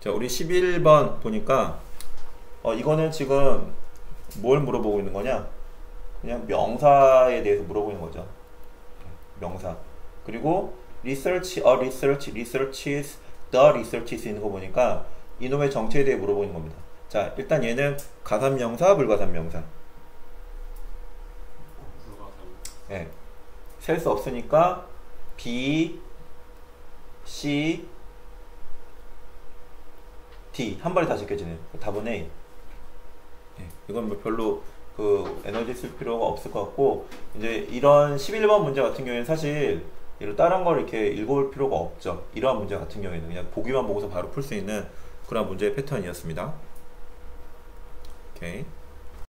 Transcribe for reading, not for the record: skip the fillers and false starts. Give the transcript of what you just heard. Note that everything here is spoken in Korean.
자, 우리 11번 보니까 이거는 지금 뭘 물어보고 있는 거냐? 그냥 명사에 대해서 물어보고 있는 거죠. 명사. 그리고 research, research is, the research is 있는 거 보니까 이놈의 정체에 대해 물어보고 있는 겁니다. 자, 일단 얘는 가산명사, 불가산명사. 네. 셀 수 없으니까 B, C, D 한 번에 다 제껴지네요. 답은 A. 네. 이건 뭐 별로 그 에너지 쓸 필요가 없을 것 같고, 이제 이런 11번 문제 같은 경우에는 사실 다른 걸 이렇게 읽어볼 필요가 없죠. 이러한 문제 같은 경우에는 그냥 보기만 보고서 바로 풀 수 있는 그런 문제의 패턴이었습니다. 오케이.